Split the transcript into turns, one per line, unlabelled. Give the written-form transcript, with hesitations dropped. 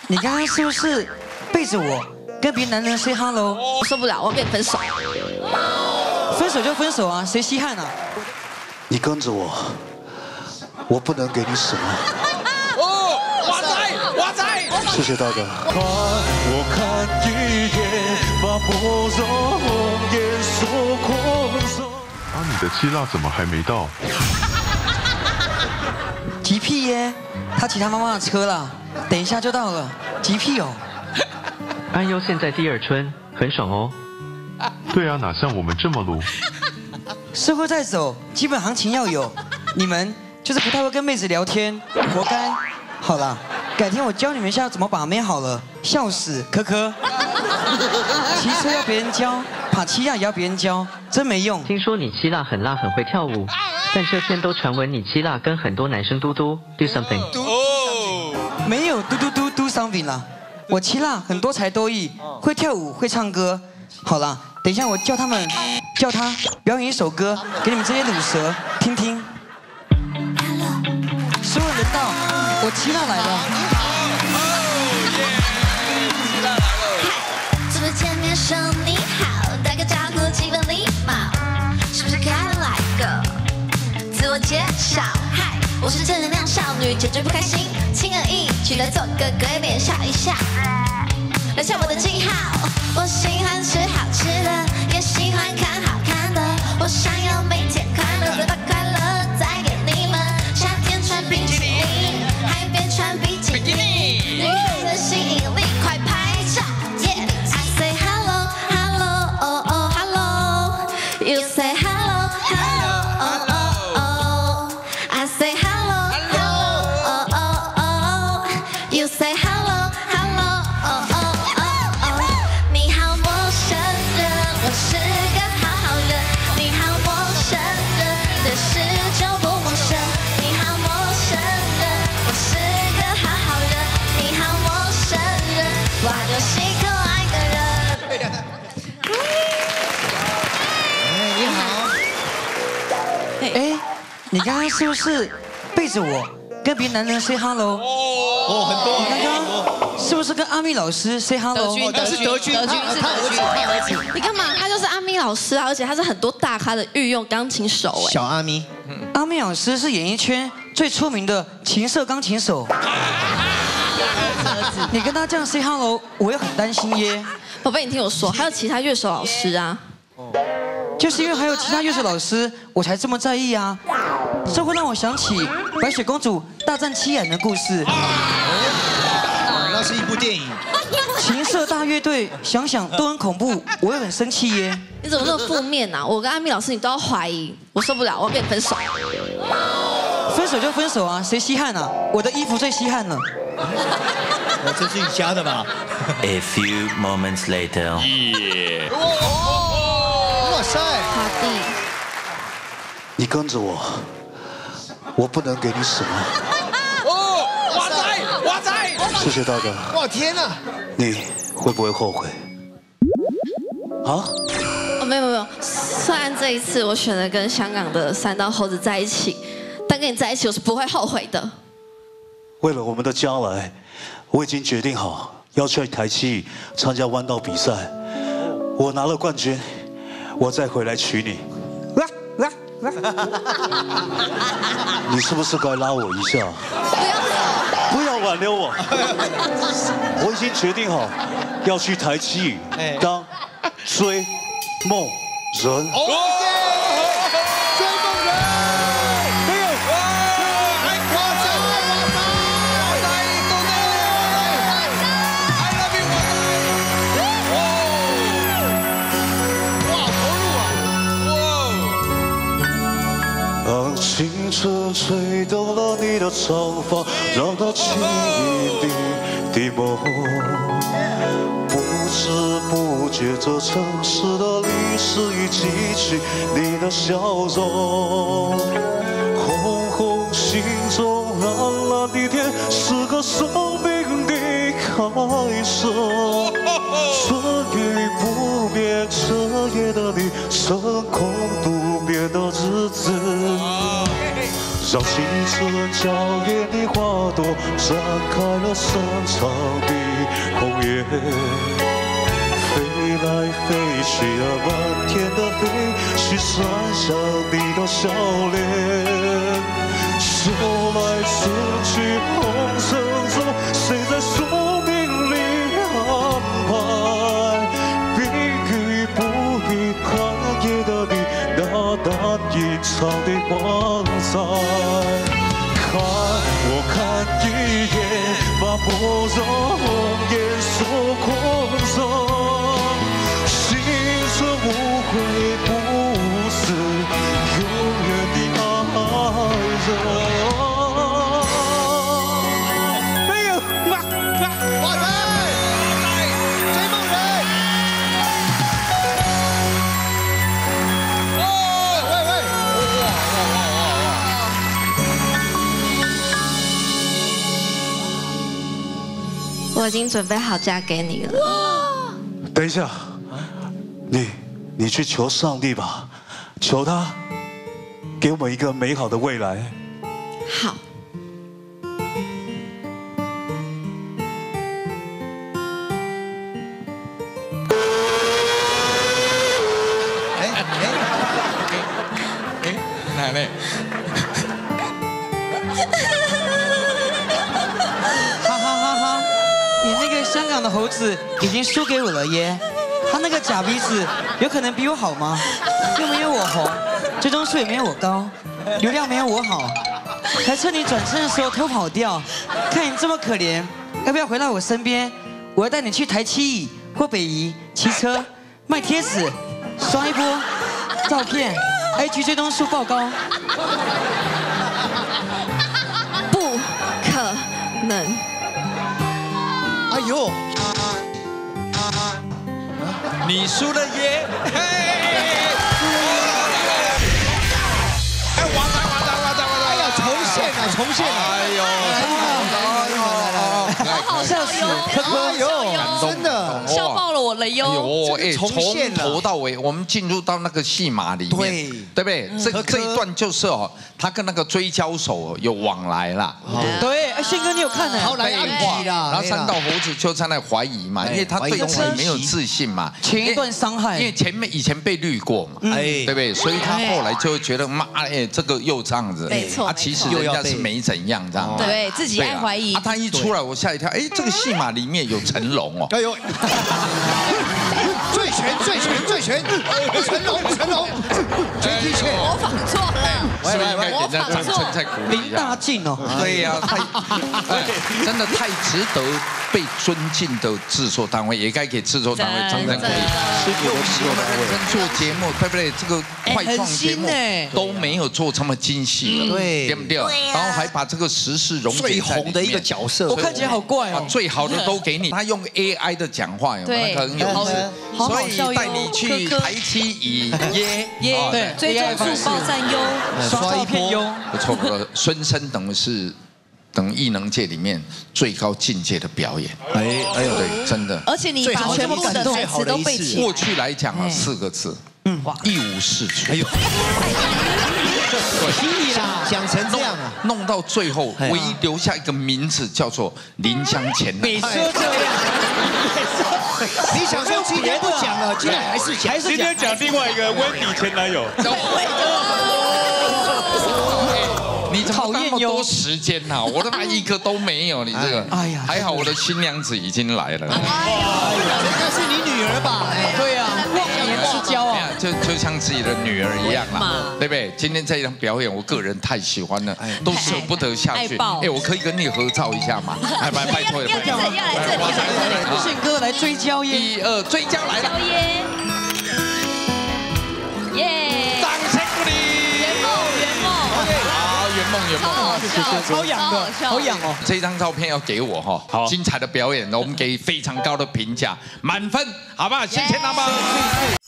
你刚刚是不是背着我跟别的男人 say hello？
我受不了，我要跟你分手。
分手就分手啊，谁稀罕啊？
你跟着我，我不能给你什么。
哦，哇塞，哇塞！
谢谢大家。
我看一眼，把波容颜所困守。
啊，你的希腊怎么还没到？
急屁耶！他骑他妈妈的车了，等一下就到了，急屁哦。
安优现在第二春，很爽哦。
对啊，哪像我们这么鲁。
社会在走，基本行情要有。你们就是不太会跟妹子聊天，活该。好啦，改天我教你们一下怎么把妹好了，笑死，科科。骑车要别人教，爬七亚也要别人教，真没用。
听说你希腊很辣，很会跳舞，但这天都传闻你希腊跟很多男生嘟嘟 do something。
哦，
没有嘟嘟嘟 do something 啦，我七辣很多才多艺，会跳舞，会唱歌。好啦，等一下我叫他表演一首歌给你们这些卤蛇听听。所有人到，我七辣来了。
是不是见面说你好，打个招呼基本礼貌，是不是该来个自我介绍？嗨，我是正能量少女，解决不开心，轻而易举的做个鬼脸笑一笑，留下我的记号。我喜欢吃好吃的，也喜欢看好看的，我想要每天快乐，得到快乐再给你们。夏天穿比基尼，海边穿比基尼，女孩的吸引力，快拍照。Yeah, I say hello, hello, oh oh hello. You say hello, hello, oh oh oh. I say hello, hello, oh oh oh. You say hello, hello, oh oh oh. 你好陌生人，我是个好人。你好陌生人，对事就不陌生。你好陌生人，我是个好人。你好陌生人，我就是可爱的人。
你好。
哎，你刚刚是不是背着我跟别的男人 say hello？
哦，很多。
你刚刚是不是跟阿密老师 say hello？
那是德军，他儿子。
你干嘛？他就是阿咪老师啊，而且他是很多大咖的御用钢琴手哎。
小阿咪，
阿密老师是演艺圈最出名的情色钢琴手。你跟他这样 say hello， 我也很担心耶。
宝贝，你听我说，还有其他乐手老师啊。
就是因为还有其他乐手老师，我才这么在意啊。这会让我想起白雪公主大战七矮人的故事。
那是一部电影。
情色大乐队，想想都很恐怖，我也很生气耶。
你怎么那么负面啊？我跟阿咪老师你都要怀疑，我受不了，我要跟你分手。
分手就分手啊，谁稀罕啊？我的衣服最稀罕了。
这是你家的吧
A few moments later.
哇塞！
卡蒂，
你跟着我，我不能给你什么。
哦，哇塞，哇塞！
谢谢大家。
哇天哪！
你会不会后悔？啊？
哦没有，虽然这一次我选了跟香港的三道猴子在一起，但跟你在一起我是不会后悔的。
为了我们的将来，我已经决定好要去台七参加弯道比赛。我拿了冠军，我再回来娶你。你是不是该拉我一下？不要挽留我！我已经决定好要去台七当追梦人。
追梦人，没有，太夸张了，哇塞，都在，I love you，哇，投入啊，哇。
让青春吹动了你的长发，让它轻盈你的梦。不知不觉，这城市的历史已记起你的笑容。红红心中蓝蓝的天，是个生命的开始。春雨不眠，彻夜的你，深空独眠的日子。 让青春娇艳的花朵展开了深长的红叶，飞来飞去啊，漫天的飞去，闪闪你的笑脸。说来说去，红尘中谁在宿命里安排？必与不必，寒夜的你，那难隐藏的光彩。看我看一眼，把莫让红颜所困扰。心存无悔不死，永远的爱人。
没有，哇塞！追梦人。哦，
我已经准备好嫁给你了。
等一下，你去求上帝吧，求他给我们一个美好的未来。
好。
奶奶。
哈哈哈哈！你那个香港的猴子已经输给我了耶，他那个假鼻子有可能比我好吗？又没有我红，追踪数也没有我高，流量没有我好，还趁你转身的时候偷跑掉。看你这么可怜，要不要回到我身边？我要带你去台七乙或北宜骑车，卖贴纸，刷一波照片 ，IG 追踪数爆高。
不可能！
哎呦，你输了耶！哎，完了！哎呀，重现啊！哎呦，
好
笑死，
可可
哟，真的
笑爆了我了哟！
哎，从头到尾，我们进入到那个戏码里面，对不对？这一段就是哦，他跟那个追焦手有往来啦。
对，哎，宪哥你有看呢？
好来安排啦。
然后三道猴子就在那怀疑嘛，因为他对自己没有自信嘛，
前一段伤害，
因为以前被绿过嘛，对不对？所以他后来就会觉得妈，哎，这个又这样子，
没错，
啊，其实人家是没怎样这样，
对自己爱怀疑。
啊，他一出来我吓一跳，哎，这个戏码里面有成龙哦，
哎呦，醉拳，成龙，全体拳，
模仿错了，
是不是应该给人家掌声再鼓励一
林大进哦，
对呀，真的太值得被尊敬的制作单位，也该给制作单位掌声鼓励。用心的认真做节目，对不对？这个快创节目都没有做这么精细了，对不对？然后还把这个时事融进
最红的一个角色，
我看起来好怪哦。
最好的都给你，他用 AI 的讲话有没有？很有意思，所以带你去台七乙耶，
对，追踪数爆赞优，
刷一片优，
不错不错。孙生等艺能界里面最高境界的表演，哎呦，对，真的。
而且你把全部的台词都背起来。
过去来讲啊，4个字，一无是处。哎呦，
屁啦，讲成这样啊，
弄到最后，唯一留下一个名字叫做林香前男。
每次都这样。
你想说今天不讲了，今天还是讲，
今天讲另外一个温迪前男友。
你怎么那么多时间呐？我他妈一个都没有，你这个。哎呀，还好我的新娘子已经来了。
哎呀，这个是你女儿吧？
对啊，忘年之交啊，
就像自己的女儿一样啦，对不对？今天这一场表演，我个人太喜欢了，都舍不得下去。哎，我可以跟你合照一下吗？哎，拜托了，拜托。
要来这里，
宪哥来追焦耶
！1、2，追焦来了！
耶！
掌声鼓励！圆梦，
超痒的，好痒哦！
这张照片要给我哈，好精彩的表演，我们给非常高的评价，满分，好不好？谢谢大家。